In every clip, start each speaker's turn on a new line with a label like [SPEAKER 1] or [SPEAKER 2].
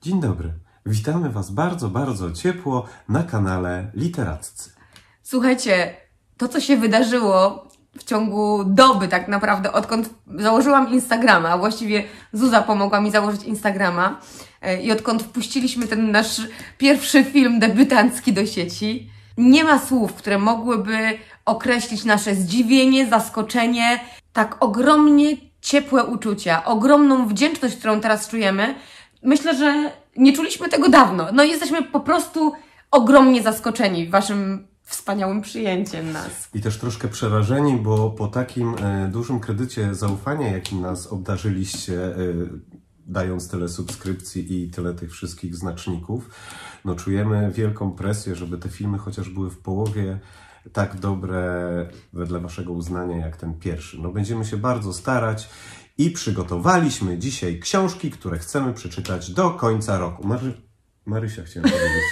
[SPEAKER 1] Dzień dobry. Witamy Was bardzo, bardzo ciepło na kanale Literaccy.
[SPEAKER 2] Słuchajcie, to co się wydarzyło w ciągu doby tak naprawdę, odkąd założyłam Instagrama, a właściwie Zuza pomogła mi założyć Instagrama i odkąd wpuściliśmy ten nasz pierwszy film debiutancki do sieci, nie ma słów, które mogłyby określić nasze zdziwienie, zaskoczenie, tak ogromnie ciepłe uczucia, ogromną wdzięczność, którą teraz czujemy. Myślę, że nie czuliśmy tego dawno. No jesteśmy po prostu ogromnie zaskoczeni Waszym wspaniałym przyjęciem nas.
[SPEAKER 1] I też troszkę przerażeni, bo po takim dużym kredycie zaufania, jakim nas obdarzyliście, dając tyle subskrypcji i tyle tych wszystkich znaczników, no czujemy wielką presję, żeby te filmy chociaż były w połowie tak dobre wedle Waszego uznania jak ten pierwszy. No będziemy się bardzo starać i przygotowaliśmy dzisiaj książki, które chcemy przeczytać do końca roku. Marysia chciałem powiedzieć.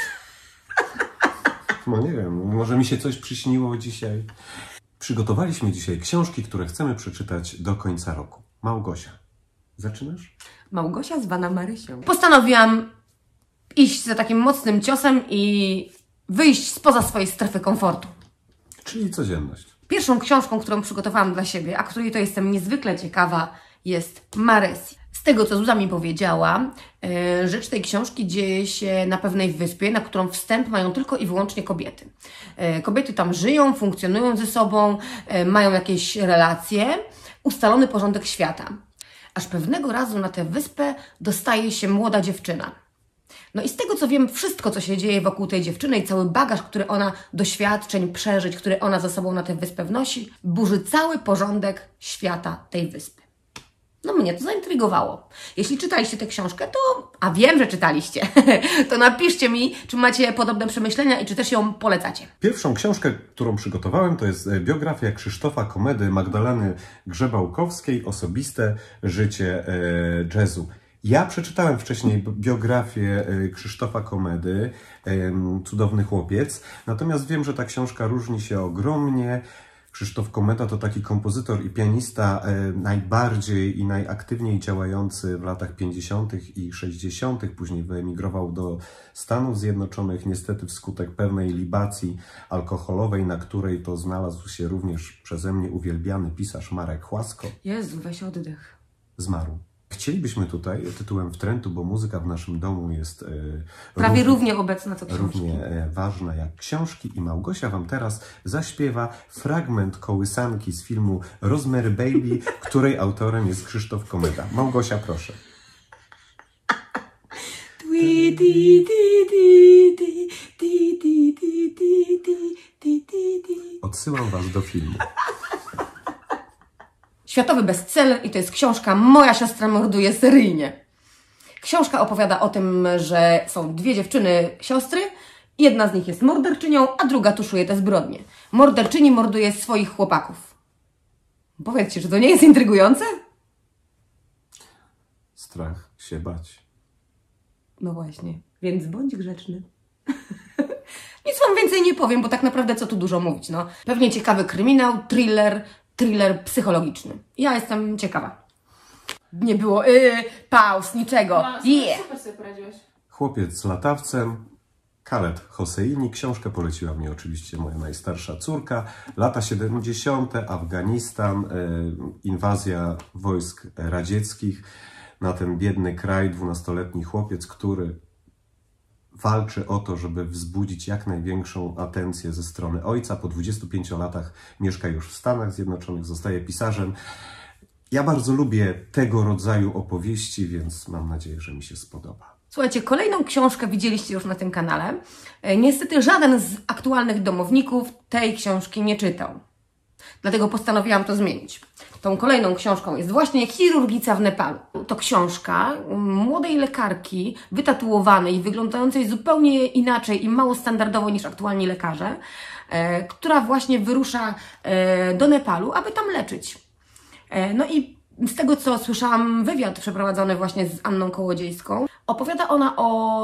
[SPEAKER 1] No nie wiem, może mi się coś przyśniło dzisiaj. Przygotowaliśmy dzisiaj książki, które chcemy przeczytać do końca roku. Małgosia, zaczynasz?
[SPEAKER 2] Małgosia zwana Marysią. Postanowiłam iść za takim mocnym ciosem i wyjść spoza swojej strefy komfortu.
[SPEAKER 1] Czyli codzienność.
[SPEAKER 2] Pierwszą książką, którą przygotowałam dla siebie, a której to jestem niezwykle ciekawa, jest Maresi. Z tego, co Zuza mi powiedziała, rzecz tej książki dzieje się na pewnej wyspie, na którą wstęp mają tylko i wyłącznie kobiety. Kobiety tam żyją, funkcjonują ze sobą, mają jakieś relacje, ustalony porządek świata. Aż pewnego razu na tę wyspę dostaje się młoda dziewczyna. No i z tego, co wiem, wszystko, co się dzieje wokół tej dziewczyny i cały bagaż, który ona doświadczeń, przeżyć, który ona za sobą na tę wyspę wnosi, burzy cały porządek świata tej wyspy. No mnie to zaintrygowało. Jeśli czytaliście tę książkę, to, a wiem, że czytaliście, to napiszcie mi, czy macie podobne przemyślenia i czy też ją polecacie.
[SPEAKER 1] Pierwszą książkę, którą przygotowałem, to jest biografia Krzysztofa Komedy Magdaleny Grzebałkowskiej, Osobiste życie jazzu. Ja przeczytałem wcześniej biografię Krzysztofa Komedy, Cudowny chłopiec, natomiast wiem, że ta książka różni się ogromnie. Krzysztof Komeda to taki kompozytor i pianista najbardziej i najaktywniej działający w latach 50. i 60. Później wyemigrował do Stanów Zjednoczonych, niestety wskutek pewnej libacji alkoholowej, na której to znalazł się również przeze mnie uwielbiany pisarz Marek Chłasko.
[SPEAKER 2] Jezu, weź oddech.
[SPEAKER 1] Zmarł. Chcielibyśmy tutaj tytułem wtrętu, bo muzyka w naszym domu jest
[SPEAKER 2] prawie równie obecna co książki.
[SPEAKER 1] Równie ważna jak książki i Małgosia Wam teraz zaśpiewa fragment kołysanki z filmu Rosemary Baby, której autorem jest Krzysztof Komeda. Małgosia, proszę. Odsyłam Was do filmu.
[SPEAKER 2] Światowy bestseller i to jest książka Moja siostra morduje seryjnie. Książka opowiada o tym, że są dwie dziewczyny siostry, jedna z nich jest morderczynią, a druga tuszuje te zbrodnie. Morderczyni morduje swoich chłopaków. Powiedzcie, czy to nie jest intrygujące?
[SPEAKER 1] Strach się bać.
[SPEAKER 2] No właśnie, więc bądź grzeczny. Nic Wam więcej nie powiem, bo tak naprawdę co tu dużo mówić, no. Pewnie ciekawy kryminał, thriller psychologiczny. Ja jestem ciekawa. Nie było pauz, niczego.
[SPEAKER 3] Super sobie poradziłeś.
[SPEAKER 1] Chłopiec z latawcem, Khaled Hosseini. Książkę poleciła mi oczywiście moja najstarsza córka. Lata 70., Afganistan, inwazja wojsk radzieckich na ten biedny kraj, 12-letni chłopiec, który walczy o to, żeby wzbudzić jak największą atencję ze strony ojca. Po 25 latach mieszka już w Stanach Zjednoczonych, zostaje pisarzem. Ja bardzo lubię tego rodzaju opowieści, więc mam nadzieję, że mi się spodoba.
[SPEAKER 2] Słuchajcie, kolejną książkę widzieliście już na tym kanale. Niestety żaden z aktualnych domowników tej książki nie czytał. Dlatego postanowiłam to zmienić. Tą kolejną książką jest właśnie Chirurgica w Nepalu. To książka młodej lekarki, wytatuowanej, wyglądającej zupełnie inaczej i mało standardowo niż aktualni lekarze, która właśnie wyrusza do Nepalu, aby tam leczyć. No i z tego, co słyszałam, wywiad przeprowadzony właśnie z Anną Kołodziejską, opowiada ona o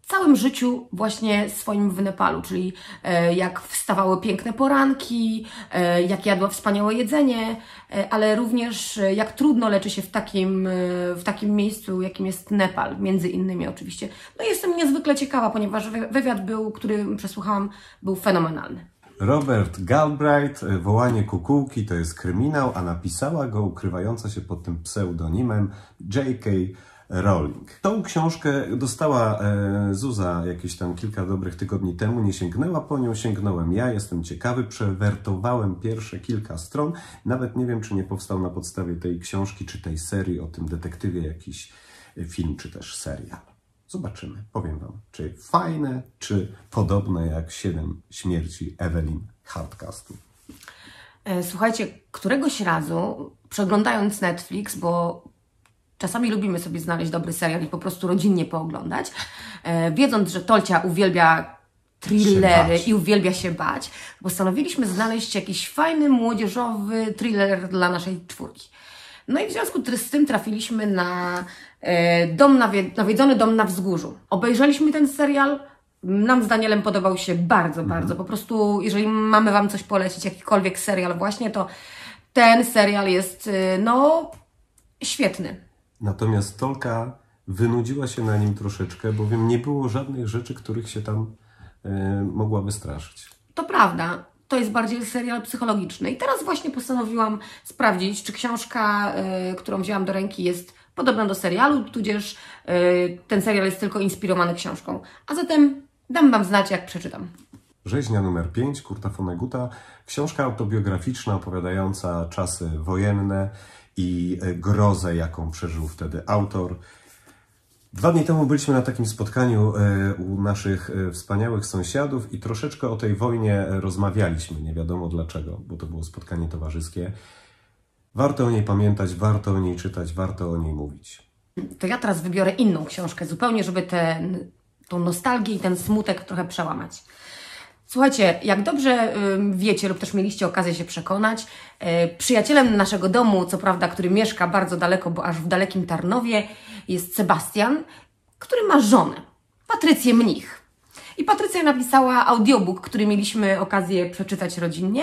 [SPEAKER 2] całym życiu właśnie swoim w Nepalu, czyli jak wstawały piękne poranki, jak jadła wspaniałe jedzenie, ale również jak trudno leczy się w takim miejscu, jakim jest Nepal, między innymi oczywiście. No i jestem niezwykle ciekawa, ponieważ wywiad który przesłuchałam, był fenomenalny.
[SPEAKER 1] Robert Galbraith, Wołanie kukułki to jest kryminał, a napisała go ukrywająca się pod tym pseudonimem J.K. Rowling. Tą książkę dostała Zuza jakieś tam kilka dobrych tygodni temu, nie sięgnęła po nią, sięgnąłem ja, jestem ciekawy, przewertowałem pierwsze kilka stron, nawet nie wiem, czy nie powstał na podstawie tej książki, czy tej serii o tym detektywie jakiś film, czy też serial. Zobaczymy, powiem Wam, czy fajne, czy podobne jak 7 śmierci Evelyn Hardcastle.
[SPEAKER 2] Słuchajcie, któregoś razu przeglądając Netflix, bo czasami lubimy sobie znaleźć dobry serial i po prostu rodzinnie pooglądać, wiedząc, że Tolcia uwielbia thrillery i uwielbia się bać, postanowiliśmy znaleźć jakiś fajny, młodzieżowy thriller dla naszej czwórki. No i w związku z tym trafiliśmy na nawiedzony dom na wzgórzu. Obejrzeliśmy ten serial, nam z Danielem podobał się bardzo, bardzo. Po prostu, jeżeli mamy Wam coś polecić, jakikolwiek serial właśnie, to ten serial jest, no, świetny.
[SPEAKER 1] Natomiast Tolka wynudziła się na nim troszeczkę, bowiem nie było żadnych rzeczy, których się tam mogła wystraszyć.
[SPEAKER 2] To prawda. To jest bardziej serial psychologiczny. I teraz właśnie postanowiłam sprawdzić, czy książka, którą wzięłam do ręki, jest podobna do serialu, tudzież ten serial jest tylko inspirowany książką. A zatem dam Wam znać, jak przeczytam.
[SPEAKER 1] Rzeźnia numer 5, Kurta Vonnegutta. Książka autobiograficzna opowiadająca czasy wojenne i grozę, jaką przeżył wtedy autor. 2 dni temu byliśmy na takim spotkaniu u naszych wspaniałych sąsiadów i troszeczkę o tej wojnie rozmawialiśmy. Nie wiadomo dlaczego, bo to było spotkanie towarzyskie. Warto o niej pamiętać, warto o niej czytać, warto o niej mówić.
[SPEAKER 2] To ja teraz wybiorę inną książkę, zupełnie, żeby tą nostalgię i ten smutek trochę przełamać. Słuchajcie, jak dobrze wiecie lub też mieliście okazję się przekonać, przyjacielem naszego domu, co prawda, który mieszka bardzo daleko, bo aż w dalekim Tarnowie, jest Sebastian, który ma żonę, Patrycję Mnich. I Patrycja napisała audiobook, który mieliśmy okazję przeczytać rodzinnie,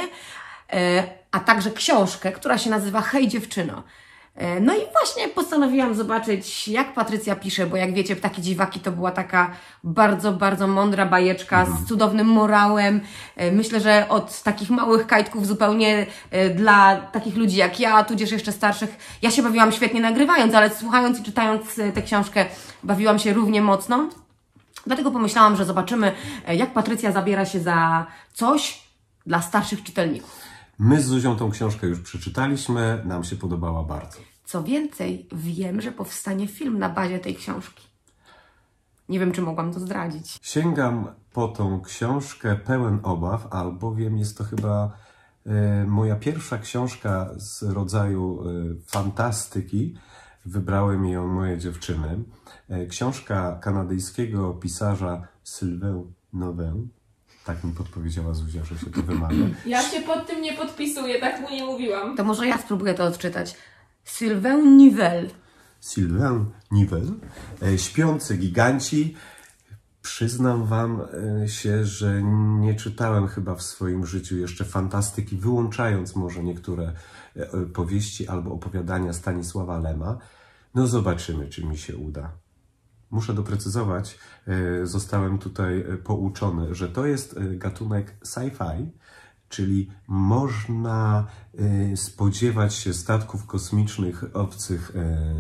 [SPEAKER 2] a także książkę, która się nazywa Hej dziewczyno. No i właśnie postanowiłam zobaczyć, jak Patrycja pisze, bo jak wiecie, Ptaki Dziwaki to była taka bardzo, bardzo mądra bajeczka z cudownym morałem. Myślę, że od takich małych kajtków zupełnie dla takich ludzi jak ja, tudzież jeszcze starszych. Ja się bawiłam świetnie nagrywając, ale słuchając i czytając tę książkę bawiłam się równie mocno. Dlatego pomyślałam, że zobaczymy, jak Patrycja zabiera się za coś dla starszych czytelników.
[SPEAKER 1] My z Zuzią tą książkę już przeczytaliśmy, nam się podobała bardzo.
[SPEAKER 2] Co więcej, wiem, że powstanie film na bazie tej książki. Nie wiem, czy mogłam to zdradzić.
[SPEAKER 1] Sięgam po tą książkę pełen obaw, albowiem jest to chyba moja pierwsza książka z rodzaju fantastyki. Wybrały ją moje dziewczyny. Książka kanadyjskiego pisarza Sylvain Neuvel. Tak mi podpowiedziała Zuzia, że się to wymawia.
[SPEAKER 3] Ja się pod tym nie podpisuję, tak mu nie mówiłam.
[SPEAKER 2] To może ja spróbuję to odczytać. Sylvain Neuvel.
[SPEAKER 1] Sylvain Neuvel. Śpiący giganci. Przyznam Wam się, że nie czytałem chyba w swoim życiu jeszcze fantastyki, wyłączając może niektóre powieści albo opowiadania Stanisława Lema. No zobaczymy, czy mi się uda. Muszę doprecyzować, zostałem tutaj pouczony, że to jest gatunek sci-fi, czyli można spodziewać się statków kosmicznych, obcych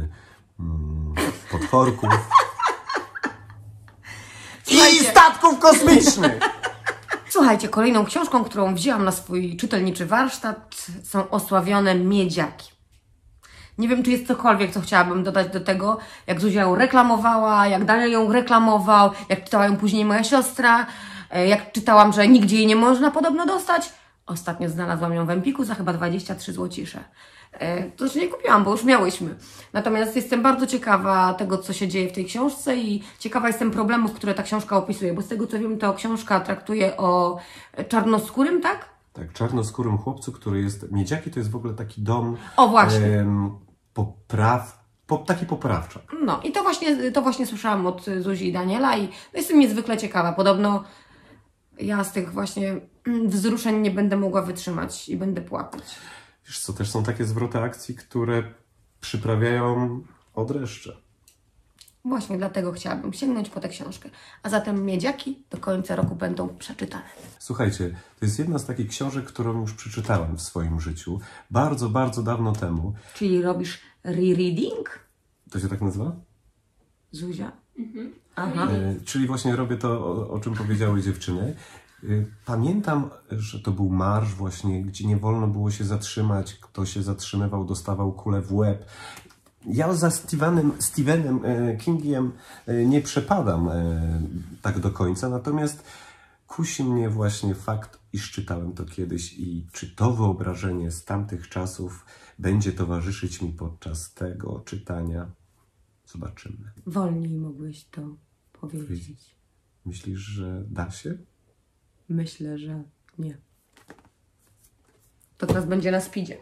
[SPEAKER 1] potworków i statków kosmicznych!
[SPEAKER 2] Słuchajcie, kolejną książką, którą wzięłam na swój czytelniczy warsztat, są Osławione miedziaki. Nie wiem, czy jest cokolwiek, co chciałabym dodać do tego, jak Zuzia ją reklamowała, jak Daniel ją reklamował, jak czytała ją później moja siostra, jak czytałam, że nigdzie jej nie można podobno dostać. Ostatnio znalazłam ją w Empiku za chyba 23 złocisze. To też nie kupiłam, bo już miałyśmy. Natomiast jestem bardzo ciekawa tego, co się dzieje w tej książce i ciekawa jestem problemów, które ta książka opisuje, bo z tego, co wiem, to książka traktuje o czarnoskórym, tak?
[SPEAKER 1] Tak, czarnoskórym chłopcu, który jest... Miedziaki to jest w ogóle taki dom...
[SPEAKER 2] O, właśnie.
[SPEAKER 1] taki poprawczak.
[SPEAKER 2] No i to właśnie słyszałam od Zuzi i Daniela i jestem niezwykle ciekawa. Podobno ja z tych właśnie wzruszeń nie będę mogła wytrzymać i będę płakać.
[SPEAKER 1] Wiesz co, też są takie zwroty akcji, które przyprawiają o dreszcze.
[SPEAKER 2] Właśnie dlatego chciałabym sięgnąć po tę książkę. A zatem Miedziaki do końca roku będą przeczytane.
[SPEAKER 1] Słuchajcie, to jest jedna z takich książek, którą już przeczytałem w swoim życiu. Bardzo, bardzo dawno temu.
[SPEAKER 2] Czyli robisz rereading?
[SPEAKER 1] To się tak nazywa?
[SPEAKER 2] Zuzia? Aha.
[SPEAKER 1] Czyli właśnie robię to, o czym powiedziały dziewczyny. Pamiętam, że to był marsz właśnie, gdzie nie wolno było się zatrzymać. Kto się zatrzymywał, dostawał kulę w łeb. Ja za Stephenem Kingiem nie przepadam tak do końca, natomiast kusi mnie właśnie fakt, iż czytałem to kiedyś i czy to wyobrażenie z tamtych czasów będzie towarzyszyć mi podczas tego czytania. Zobaczymy.
[SPEAKER 2] Wolniej mogłeś to powiedzieć.
[SPEAKER 1] Myślisz, że da się?
[SPEAKER 2] Myślę, że nie. To teraz będzie na speedzie.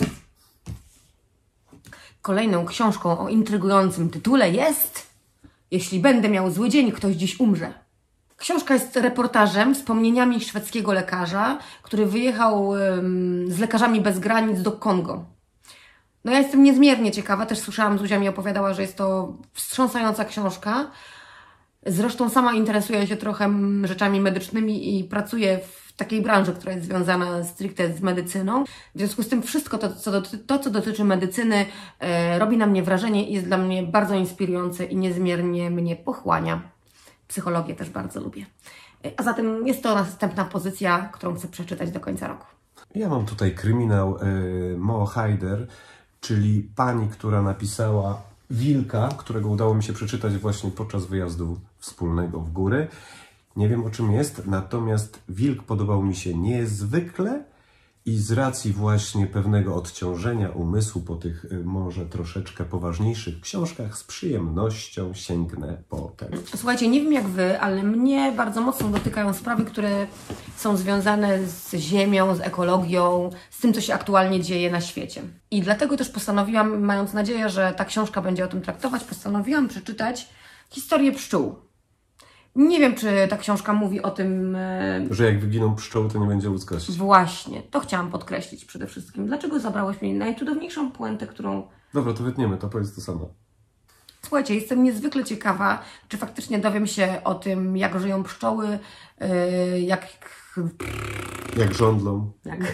[SPEAKER 2] Kolejną książką o intrygującym tytule jest Jeśli będę miał zły dzień, ktoś dziś umrze. Książka jest reportażem, wspomnieniami szwedzkiego lekarza, który wyjechał z Lekarzami Bez Granic do Kongo. No ja jestem niezmiernie ciekawa, też słyszałam, Zuzia mi opowiadała, że jest to wstrząsająca książka. Zresztą sama interesuję się trochę rzeczami medycznymi i pracuję w takiej branży, która jest związana stricte z medycyną. W związku z tym wszystko to, co dotyczy medycyny, robi na mnie wrażenie i jest dla mnie bardzo inspirujące i niezmiernie mnie pochłania. Psychologię też bardzo lubię. A zatem jest to następna pozycja, którą chcę przeczytać do końca roku.
[SPEAKER 1] Ja mam tutaj kryminał Mo Hayder, czyli pani, która napisała Wilka, którego udało mi się przeczytać właśnie podczas wyjazdu wspólnego w góry. Nie wiem, o czym jest, natomiast Wilk podobał mi się niezwykle i z racji właśnie pewnego odciążenia umysłu po tych może troszeczkę poważniejszych książkach z przyjemnością sięgnę po ten.
[SPEAKER 2] Słuchajcie, nie wiem jak Wy, ale mnie bardzo mocno dotykają sprawy, które są związane z ziemią, z ekologią, z tym, co się aktualnie dzieje na świecie. I dlatego też postanowiłam, mając nadzieję, że ta książka będzie o tym traktować, postanowiłam przeczytać historię pszczół. Nie wiem, czy ta książka mówi o tym...
[SPEAKER 1] Że jak wyginą pszczoły, to nie będzie ludzkości.
[SPEAKER 2] Właśnie, to chciałam podkreślić przede wszystkim. Dlaczego zabrałeś mi najcudowniejszą puentę, którą...
[SPEAKER 1] Dobra, to wytniemy, to powiedz to samo.
[SPEAKER 2] Słuchajcie, jestem niezwykle ciekawa, czy faktycznie dowiem się o tym, jak żyją pszczoły, jak
[SPEAKER 1] żądlą.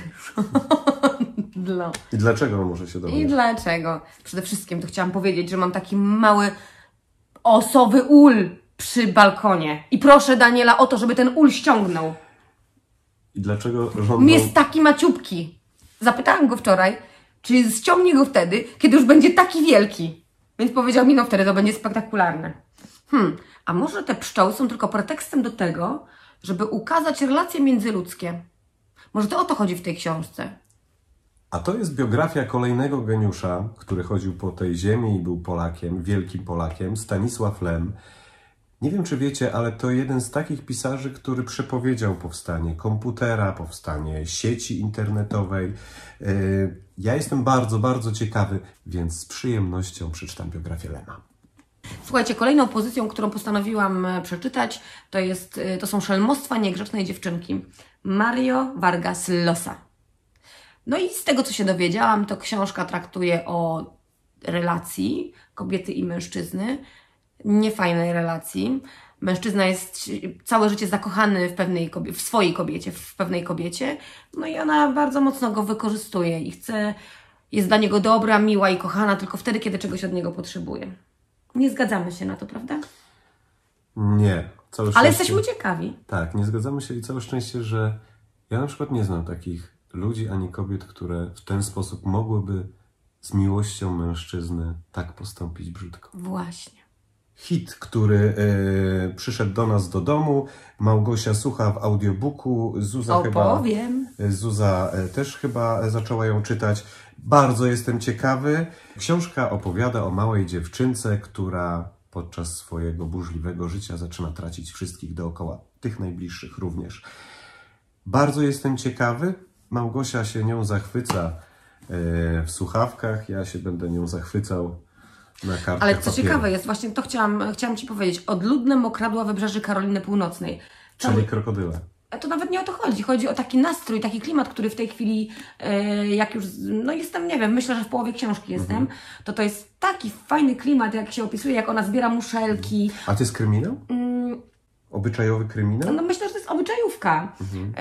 [SPEAKER 2] żądlą.
[SPEAKER 1] I dlaczego może się dowiedzieć?
[SPEAKER 2] I dlaczego? Przede wszystkim to chciałam powiedzieć, że mam taki mały osowy ul przy balkonie. I proszę Daniela o to, żeby ten ul ściągnął.
[SPEAKER 1] I dlaczego żądlą...
[SPEAKER 2] Jest taki maciupki. Zapytałam go wczoraj, czy ściągnie go wtedy, kiedy już będzie taki wielki. Więc powiedział mi, no wtedy to będzie spektakularne. A może te pszczoły są tylko pretekstem do tego, żeby ukazać relacje międzyludzkie? Może to o to chodzi w tej książce?
[SPEAKER 1] A to jest biografia kolejnego geniusza, który chodził po tej ziemi i był Polakiem, wielkim Polakiem, Stanisław Lem. Nie wiem, czy wiecie, ale to jeden z takich pisarzy, który przepowiedział powstanie komputera, powstanie sieci internetowej. Ja jestem bardzo, bardzo ciekawy, więc z przyjemnością przeczytam biografię Lema.
[SPEAKER 2] Słuchajcie, kolejną pozycją, którą postanowiłam przeczytać, to są Szelmostwa niegrzecznej dziewczynki. Mario Vargas Llosa. No i z tego, co się dowiedziałam, to książka traktuje o relacji kobiety i mężczyzny, niefajnej relacji. Mężczyzna jest całe życie zakochany w swojej kobiecie, w pewnej kobiecie, no i ona bardzo mocno go wykorzystuje i jest dla niego dobra, miła i kochana tylko wtedy, kiedy czegoś od niego potrzebuje. Nie zgadzamy się na to, prawda?
[SPEAKER 1] Nie. Całe szczęście...
[SPEAKER 2] Ale jesteśmy ciekawi.
[SPEAKER 1] Tak, nie zgadzamy się i całe szczęście, że ja na przykład nie znam takich ludzi ani kobiet, które w ten sposób mogłyby z miłością mężczyzny tak postąpić brzydko.
[SPEAKER 2] Właśnie.
[SPEAKER 1] Hit, który przyszedł do nas do domu. Małgosia słucha w audiobooku. Zuza też chyba zaczęła ją czytać. Bardzo jestem ciekawy. Książka opowiada o małej dziewczynce, która podczas swojego burzliwego życia zaczyna tracić wszystkich dookoła, tych najbliższych również. Bardzo jestem ciekawy. Małgosia się nią zachwyca w słuchawkach. Ja się będę nią zachwycał na kartce
[SPEAKER 2] Ale co
[SPEAKER 1] papieru.
[SPEAKER 2] ciekawe jest, właśnie to chciałam Ci powiedzieć, odludne mokradła wybrzeży Karoliny Północnej.
[SPEAKER 1] Czyli krokodyle.
[SPEAKER 2] To nawet nie o to chodzi. Chodzi o taki nastrój, taki klimat, który w tej chwili, jak już, no jestem, nie wiem, myślę, że w połowie książki jestem, to jest taki fajny klimat, jak się opisuje, jak ona zbiera muszelki.
[SPEAKER 1] A to jest kryminał? Obyczajowy kryminał?
[SPEAKER 2] No myślę, że to jest obyczajówka.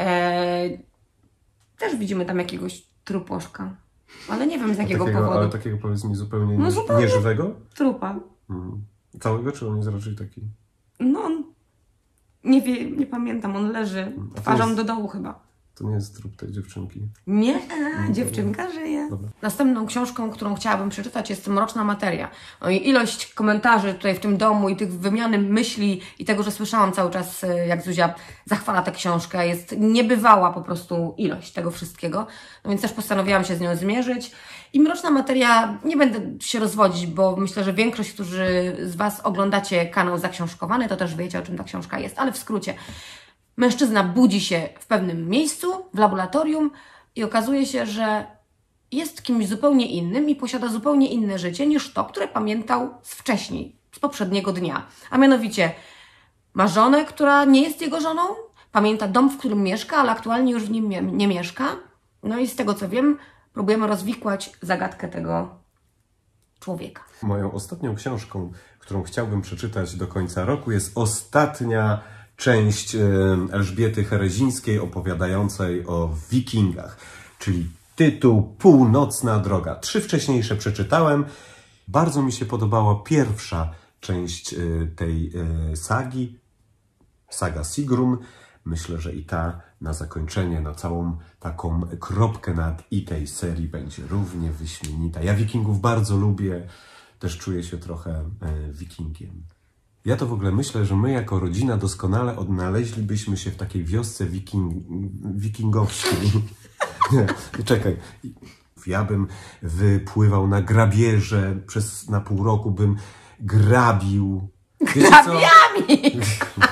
[SPEAKER 2] Też widzimy tam jakiegoś truposzka, ale nie wiem z jakiego powodu.
[SPEAKER 1] Ale takiego, powiedz mi, zupełnie,
[SPEAKER 2] No zupełnie.
[SPEAKER 1] nieżywego?
[SPEAKER 2] Trupa.
[SPEAKER 1] Całego, czy on jest raczej taki?
[SPEAKER 2] No on, nie pamiętam, on leży twarzą do dołu chyba.
[SPEAKER 1] To nie jest trup tej dziewczynki.
[SPEAKER 2] Nie, dziewczynka żyje.
[SPEAKER 1] Dobra.
[SPEAKER 2] Następną książką, którą chciałabym przeczytać, jest Mroczna Materia. No i ilość komentarzy tutaj w tym domu i tych wymiany myśli i tego, że słyszałam cały czas, jak Zuzia zachwala tę książkę, jest niebywała po prostu ilość tego wszystkiego. No więc też postanowiłam się z nią zmierzyć. I Mroczna Materia, nie będę się rozwodzić, bo myślę, że większość, którzy z Was oglądacie kanał Zaksiążkowany, to też wiecie, o czym ta książka jest, ale w skrócie. Mężczyzna budzi się w pewnym miejscu, w laboratorium i okazuje się, że jest kimś zupełnie innym i posiada zupełnie inne życie niż to, które pamiętał z wcześniej, z poprzedniego dnia. A mianowicie ma żonę, która nie jest jego żoną, pamięta dom, w którym mieszka, ale aktualnie już w nim nie mieszka. No i z tego co wiem, próbujemy rozwikłać zagadkę tego człowieka.
[SPEAKER 1] Moją ostatnią książką, którą chciałbym przeczytać do końca roku, jest ostatnia część Elżbiety Herezińskiej opowiadającej o wikingach, czyli tytuł Północna Droga. 3 wcześniejsze przeczytałem. Bardzo mi się podobała pierwsza część tej sagi, saga Sigrun. Myślę, że i ta na zakończenie, na całą taką kropkę nad i tej serii będzie równie wyśmienita. Ja wikingów bardzo lubię, też czuję się trochę wikingiem. Ja to w ogóle myślę, że my jako rodzina doskonale odnaleźlibyśmy się w takiej wiosce wikingowskiej. Nie, czekaj. Ja bym wypływał na grabieże, na pół roku bym grabił. Wiecie co?
[SPEAKER 2] Grabiami!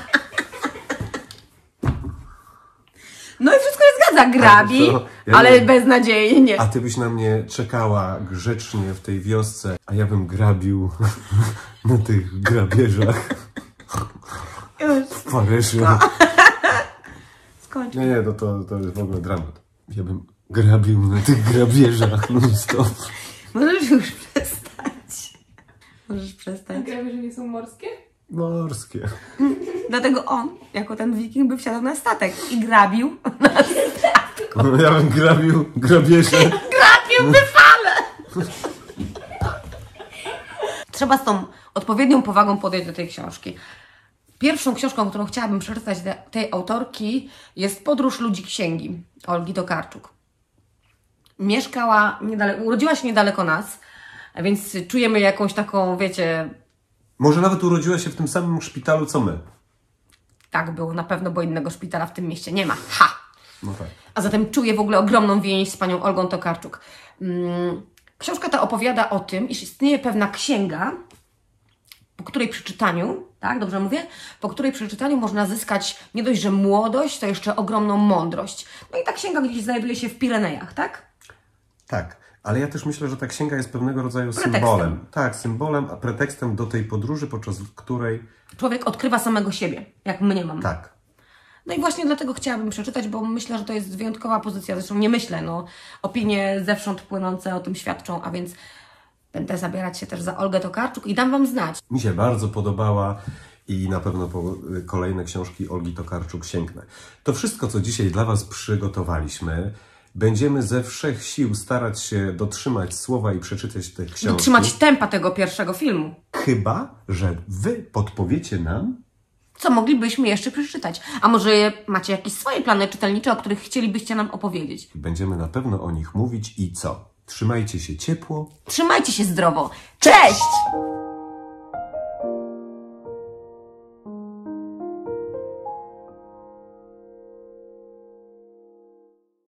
[SPEAKER 2] No i wszystko się zgadza, grabi, ale beznadziejnie.
[SPEAKER 1] A ty byś na mnie czekała grzecznie w tej wiosce, a ja bym grabił na tych grabieżach. W Paryżu.
[SPEAKER 2] Skończ.
[SPEAKER 1] Nie, to jest w ogóle dramat. Ja bym grabił na tych grabieżach non-stop.
[SPEAKER 2] Możesz już przestać. Możesz przestać.
[SPEAKER 3] Grabieże nie są morskie?
[SPEAKER 1] Morskie.
[SPEAKER 2] Dlatego on, jako ten wiking, by wsiadał na statek i grabił na statku.
[SPEAKER 1] No, ja bym grabił grabieże.
[SPEAKER 2] Grabił wyfale! Trzeba z tą odpowiednią powagą podejść do tej książki. Pierwszą książką, którą chciałabym przeczytać tej autorki, jest Podróż ludzi księgi Olgi Tokarczuk. Urodziła się niedaleko nas, więc czujemy jakąś taką, wiecie...
[SPEAKER 1] Może nawet urodziła się w tym samym szpitalu, co my.
[SPEAKER 2] Tak było na pewno, bo innego szpitala w tym mieście nie ma. Ha!
[SPEAKER 1] No tak.
[SPEAKER 2] A zatem czuję w ogóle ogromną więź z panią Olgą Tokarczuk. Książka ta opowiada o tym, iż istnieje pewna księga, po której przeczytaniu, tak, dobrze mówię? Po której przeczytaniu można zyskać nie dość, że młodość, to jeszcze ogromną mądrość. No i ta księga gdzieś znajduje się w Pirenejach, tak?
[SPEAKER 1] Tak, ale ja też myślę, że ta księga jest pewnego rodzaju
[SPEAKER 2] Pretekstem.
[SPEAKER 1] symbolem. Tak, symbolem, a pretekstem do tej podróży, podczas której...
[SPEAKER 2] Człowiek odkrywa samego siebie, jak mnie mam.
[SPEAKER 1] Tak.
[SPEAKER 2] No i właśnie dlatego chciałabym przeczytać, bo myślę, że to jest wyjątkowa pozycja. Zresztą nie myślę, no. Opinie zewsząd płynące o tym świadczą, a więc będę zabierać się też za Olgę Tokarczuk i dam Wam znać.
[SPEAKER 1] Mi się bardzo podobała i na pewno po kolejne książki Olgi Tokarczuk sięgnę. To wszystko, co dzisiaj dla Was przygotowaliśmy. Będziemy ze wszech sił starać się dotrzymać słowa i przeczytać te książki.
[SPEAKER 2] Dotrzymać tempa tego pierwszego filmu.
[SPEAKER 1] Chyba że Wy podpowiecie nam,
[SPEAKER 2] Co moglibyśmy jeszcze przeczytać? A może macie jakieś swoje plany czytelnicze, o których chcielibyście nam opowiedzieć?
[SPEAKER 1] będziemy na pewno o nich mówić i co? Trzymajcie się ciepło.
[SPEAKER 2] Trzymajcie się zdrowo. Cześć!